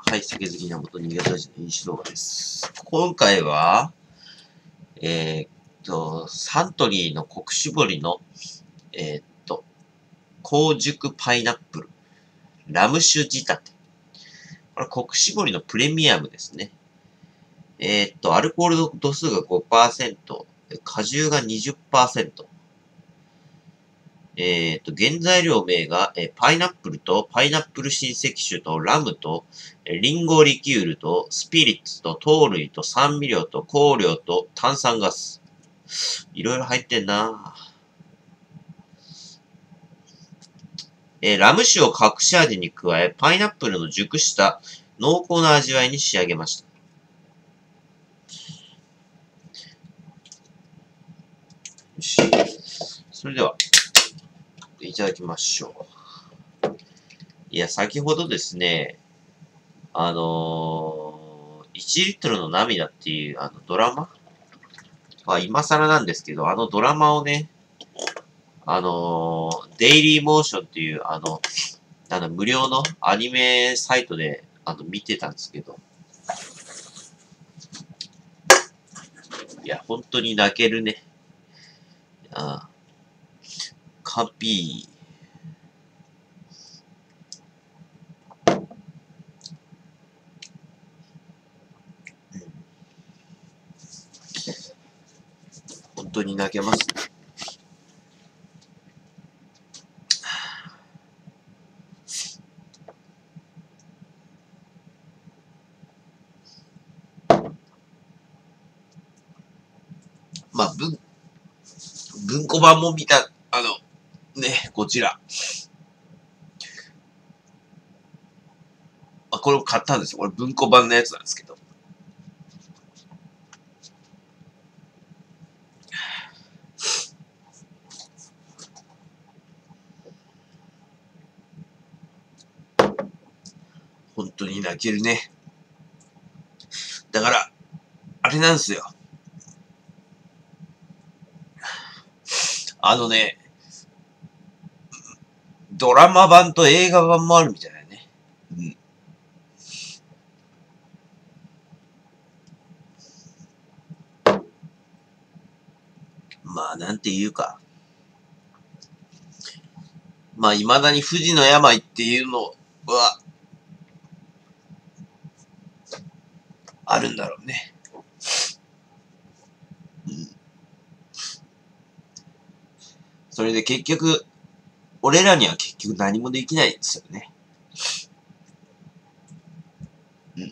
はい、酒好きな元新潟人の飲酒動画です。今回は、サントリーの国搾りの、高熟パイナップル、ラム酒仕立て。これ国搾りのプレミアムですね。アルコール度数が 5%、果汁が 20%。原材料名が、パイナップルと、パイナップル新石酒と、ラムと、リンゴリキュールと、スピリッツと、糖類と、酸味料と、香料と、炭酸ガス。いろいろ入ってんな。ラム酒を隠し味に加え、パイナップルの熟した濃厚な味わいに仕上げました。よし。それでは、いただきましょう。いや、先ほどですね、1リットルの涙っていうドラマ今更なんですけど、ドラマをね、デイリーモーションっていう、無料のアニメサイトで、見てたんですけど、いや、本当に泣けるね。カピー。本当に泣けますね。まあ、文庫版も見た、こちら。これを買ったんですよ。これ文庫版のやつなんですけど。本当に泣けるね。だから、あれなんですよ。ドラマ版と映画版もあるみたいだね。うん。まあ、なんていうか。まあ、未だに不治の病っていうのは、あるんだろうね。うん。それで結局、俺らには結局何もできないんですよね。うん。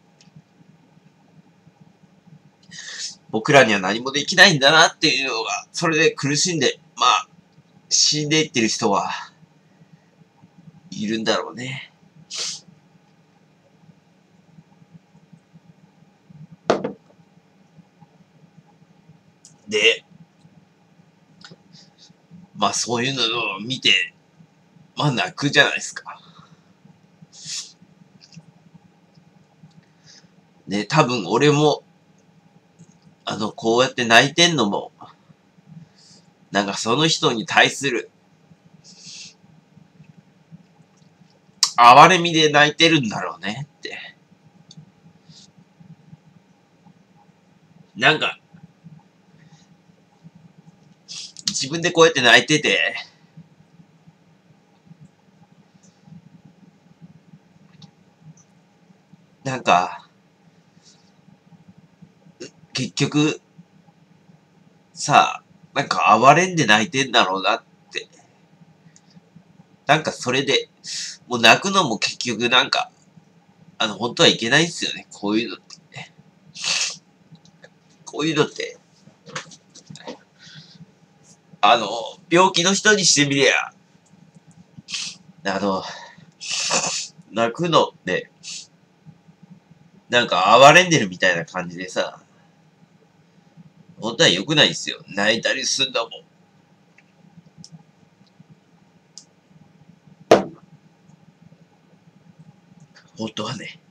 僕らには何もできないんだなっていうのが、それで苦しんで、まあ、死んでいってる人はいるんだろうね。で、まあそういうのを見て、まあ泣くじゃないですか。で、多分俺も、こうやって泣いてんのも、なんかその人に対する、哀れみで泣いてるんだろうねって。なんか、自分でこうやって泣いてて、なんか、結局、さ、なんか哀れんで泣いてんだろうなって。なんかそれで、もう泣くのも結局なんか、本当はいけないんすよね。こういうのって。こういうのって、病気の人にしてみりゃ、泣くのって、なんか哀れんでるみたいな感じでさ、本当は良くないんすよ。泣いたりすんだもん。本当はね。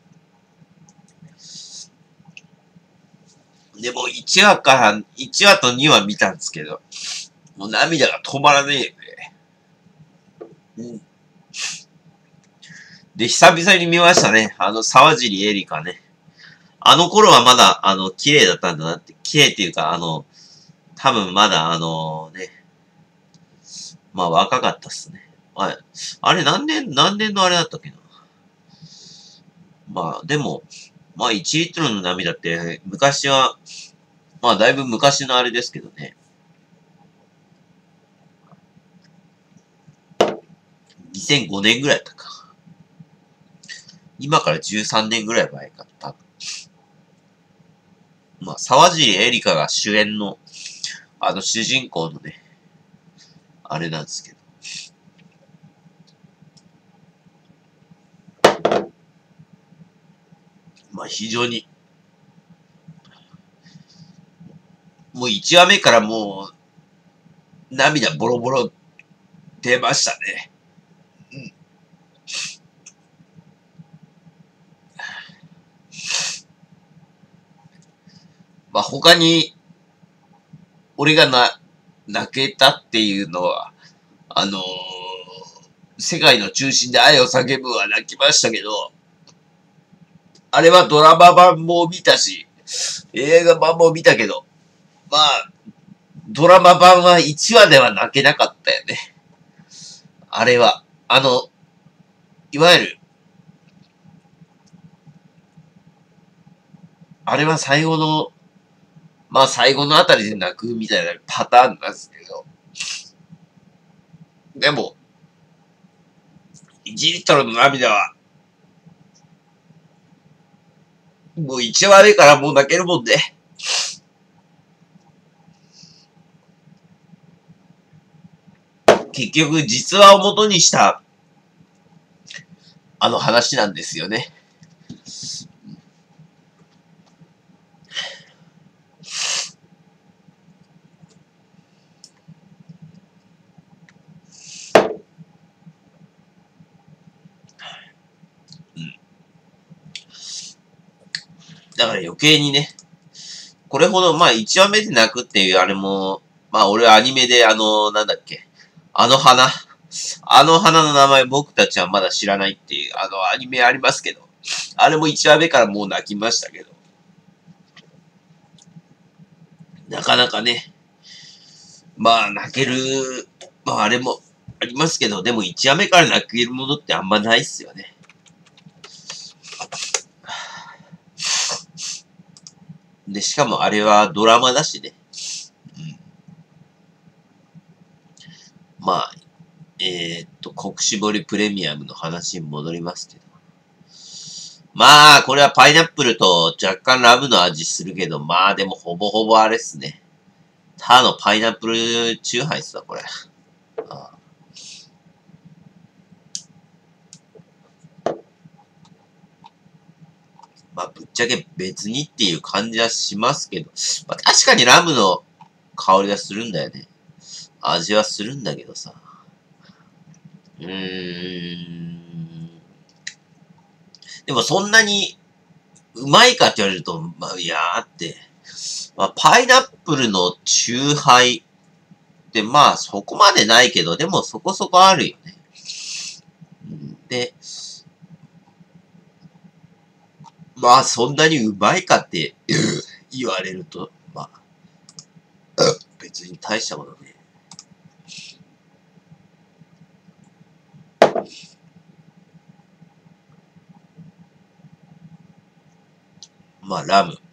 でも1話と2話見たんですけど、もう涙が止まらねえよね。うん。 で、久々に見ましたね。沢尻エリカね。あの頃はまだ、綺麗だったんだなって、綺麗っていうか、多分まだ、まあ若かったっすね。あれ何年のあれだったっけな。まあ、でも、まあ1リットルの涙って、昔は、まあだいぶ昔のあれですけどね。2005年ぐらいだったか。今から13年ぐらい前か、多分。まあ、沢尻エリカが主演の、主人公のね、あれなんですけど。まあ、非常に、もう1話目からもう、涙ボロボロ出ましたね。うん。まあ、他に、俺が泣けたっていうのは、あのー世界の中心で愛を叫ぶは泣きましたけど、あれはドラマ版も見たし、映画版も見たけど、まあ、ドラマ版は1話では泣けなかったよね。あれは。いわゆる、あれは最後の、まあ最後のあたりで泣くみたいなパターンなんですけど、でも、1リットルの涙は、もう1話目からもう泣けるもんで、結局実話を元にしたあの話なんですよね。うん。だから余計にね、これほど、まあ1話目で泣くっていうあれも、まあ俺はアニメでなんだっけ、あの花、あの花の名前僕たちはまだ知らないっていうアニメありますけど、あれも1話目からもう泣きましたけど、なかなかね、まあ泣ける、まああれもありますけど、でも1話目から泣けるものってあんまないっすよね。で、しかもあれはドラマだしね。うん、まあ、国絞りプレミアムの話に戻りますけど。まあ、これはパイナップルと若干ラムの味するけど、まあでもほぼほぼあれっすね。ただのパイナップルチューハイっすわ、これ。ああ、まあ、ぶっちゃけ別にっていう感じはしますけど、まあ確かにラムの香りがするんだよね。味はするんだけどさ。でもそんなにうまいかって言われると、まあ、いやーって。まあ、パイナップルのチューハイってまあそこまでないけど、でもそこそこあるよね。で、まあそんなにうまいかって言われると、まあ、別に大したことね。まあラム。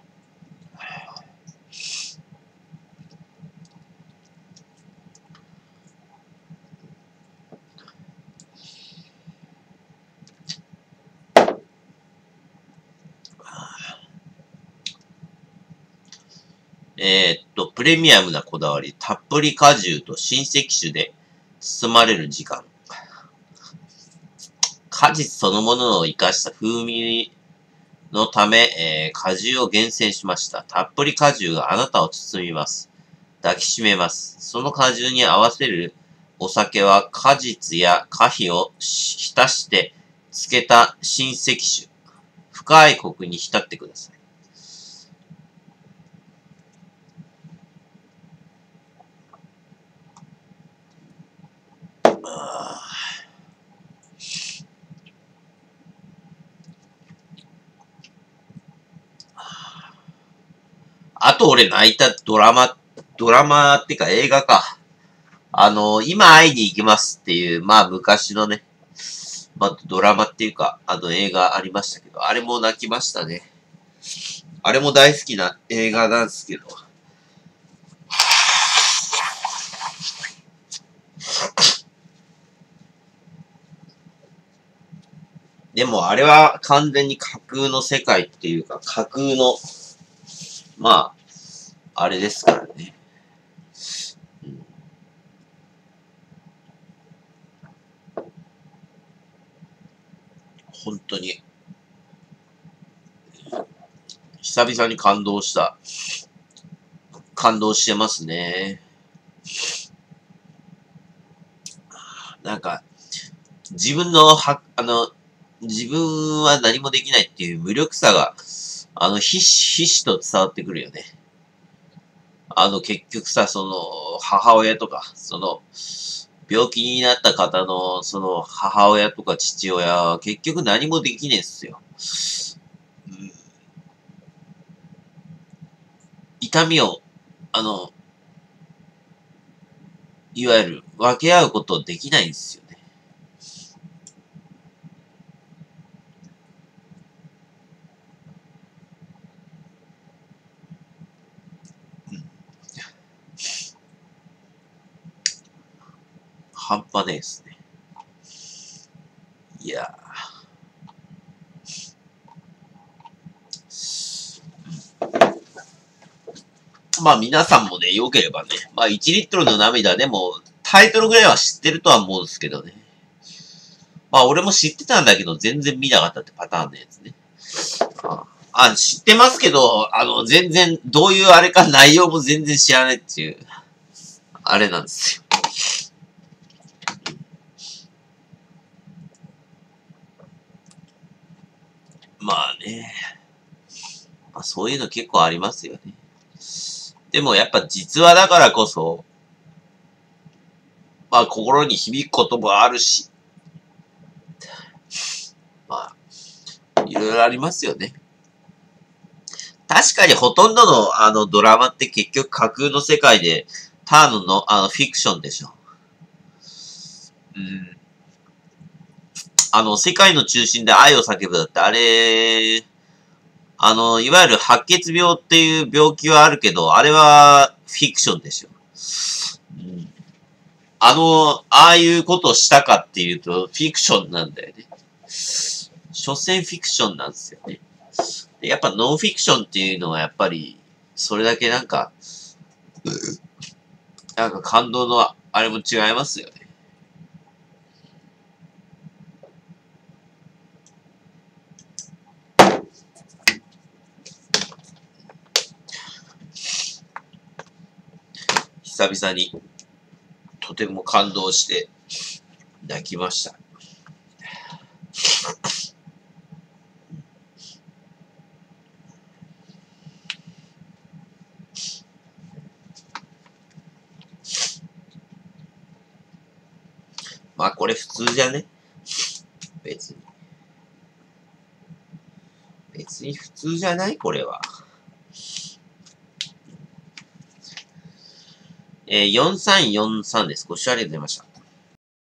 プレミアムなこだわり、たっぷり果汁と新石酒で包まれる時間。果実そのものを生かした風味のため、果汁を厳選しました。たっぷり果汁があなたを包みます。抱きしめます。その果汁に合わせるお酒は果実や果皮を浸して漬けた新石酒。深いコクに浸ってください。 と俺泣いたドラマってか映画か。今会いに行きますっていう、まあ昔のね、まあドラマっていうか、映画ありましたけど、あれも泣きましたね。あれも大好きな映画なんですけど。でもあれは完全に架空の世界っていうか、架空の、まあ、あれですからね。本当に、久々に感動した。感動してますね。なんか、自分のは、自分は何もできないっていう無力さが、ひしひしと伝わってくるよね。結局さ、母親とか、病気になった方の、母親とか父親は、結局何もできねえっすよ。うん、痛みを、いわゆる、分け合うことできないんですよね。半端ねえですね。いやまあ皆さんもね、良ければね、まあ1リットルの涙でもタイトルぐらいは知ってるとは思うんですけどね。まあ俺も知ってたんだけど全然見なかったってパターンのやつね。知ってますけど、全然、どういうあれか内容も全然知らないっていう、あれなんですよ。まあね。まあそういうの結構ありますよね。でもやっぱ実話だからこそ、まあ心に響くこともあるし、まあ、いろいろありますよね。確かにほとんどのドラマって結局架空の世界で、ターンのフィクションでしょ。うん。世界の中心で愛を叫ぶだって、あれ、いわゆる白血病っていう病気はあるけど、あれはフィクションでしょ。うん、ああいうことをしたかっていうと、フィクションなんだよね。所詮フィクションなんですよね。でやっぱノンフィクションっていうのはやっぱり、それだけなんか感動のあれも違いますよね。久々にとても感動して泣きました。まあこれ普通じゃね別に。別に普通じゃないこれは。4343です。ご視聴ありがとうございました。